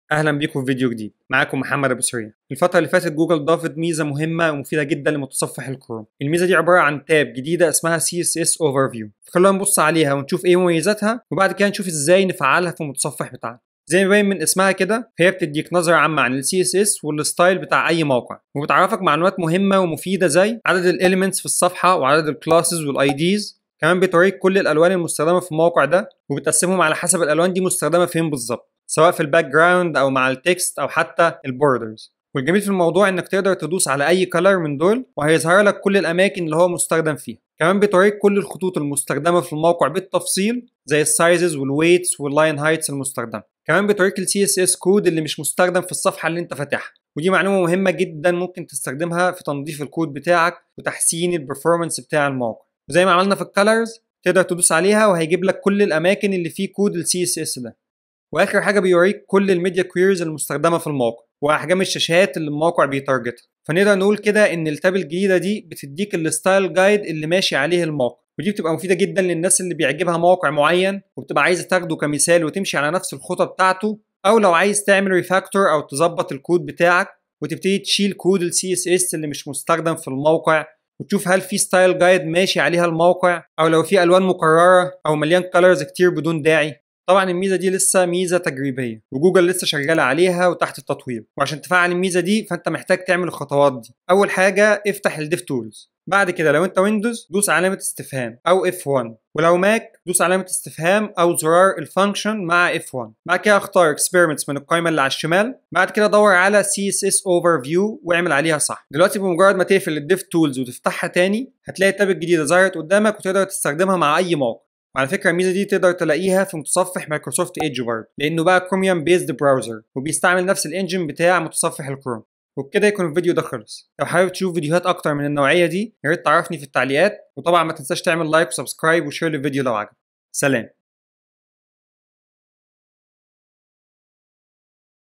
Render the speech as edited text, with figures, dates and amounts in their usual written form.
اهلا بيكم في فيديو جديد. معاكم محمد ابو سريع. الفتره اللي فاتت جوجل ضافت ميزه مهمه ومفيده جدا لمتصفح الكروم. الميزه دي عباره عن تاب جديده اسمها CSS Overview. خلونا نبص عليها ونشوف ايه مميزاتها، وبعد كده نشوف ازاي نفعلها في المتصفح بتاعنا. زي ما باين من اسمها كده، هي بتديك نظره عامه عن ال CSS والستايل بتاع اي موقع، وبتعرفك معلومات مهمه ومفيده زي عدد الاليمنتس في الصفحه وعدد الكلاسز والاي ديز. كمان بتوريك كل الالوان المستخدمه في الموقع ده، وبتقسمهم على حسب الالوان دي مستخدمه فين بالظبط، سواء في الباك جراوند او مع التكست او حتى البوردرز. والجميل في الموضوع انك تقدر تدوس على اي كلر من دول وهيظهر لك كل الاماكن اللي هو مستخدم فيها. كمان بتوريك كل الخطوط المستخدمه في الموقع بالتفصيل، زي السايزز والويتس واللاين هايتس المستخدمه. كمان بتوريك ال CSS كود اللي مش مستخدم في الصفحه اللي انت فاتحها، ودي معلومه مهمه جدا ممكن تستخدمها في تنظيف الكود بتاعك وتحسين البرفورمانس بتاع الموقع. وزي ما عملنا في الكلرز، تقدر تدوس عليها وهيجيب لك كل الاماكن اللي فيه كود ال CSS ده. واخر حاجه بيوريك كل الميديا كويريز المستخدمه في الموقع واحجام الشاشات اللي الموقع بيتارجتها. فنقدر نقول كده ان التاب الجديده دي بتديك الستايل جايد اللي ماشي عليه الموقع، ودي بتبقى مفيده جدا للناس اللي بيعجبها موقع معين وبتبقى عايزه تاخده كمثال وتمشي على نفس الخطه بتاعته، او لو عايز تعمل ريفاكتور او تظبط الكود بتاعك وتبتدي تشيل كود ال CSS اللي مش مستخدم في الموقع، وتشوف هل في ستايل جايد ماشي عليها الموقع، او لو في الوان مكرره او مليان كلرز كتير بدون داعي. طبعا الميزه دي لسه ميزه تجريبيه وجوجل لسه شغاله عليها وتحت التطوير، وعشان تفعل الميزه دي فانت محتاج تعمل الخطوات دي. اول حاجه افتح الديف تولز، بعد كده لو انت ويندوز دوس علامه استفهام او F1، ولو ماك دوس علامه استفهام او زرار الفانكشن مع F1. بعد كده اختار اكسبيرمنتس من القائمه اللي على الشمال، بعد كده دور على CSS Overview واعمل عليها صح. دلوقتي بمجرد ما تقفل الديف تولز وتفتحها تاني هتلاقي التاب الجديده ظهرت قدامك وتقدر تستخدمها مع اي موقع. وعلى فكره الميزه دي تقدر تلاقيها في متصفح مايكروسوفت ايدج برضه، لانه بقى كروميوم بيزد براوزر وبيستعمل نفس الانجن بتاع متصفح الكروم. وبكده يكون الفيديو ده خلص. لو حابب تشوف فيديوهات اكتر من النوعيه دي يا ريت تعرفني في التعليقات، وطبعا ما تنساش تعمل لايك وسبسكرايب وشير للفيديو لو عجبك. سلام.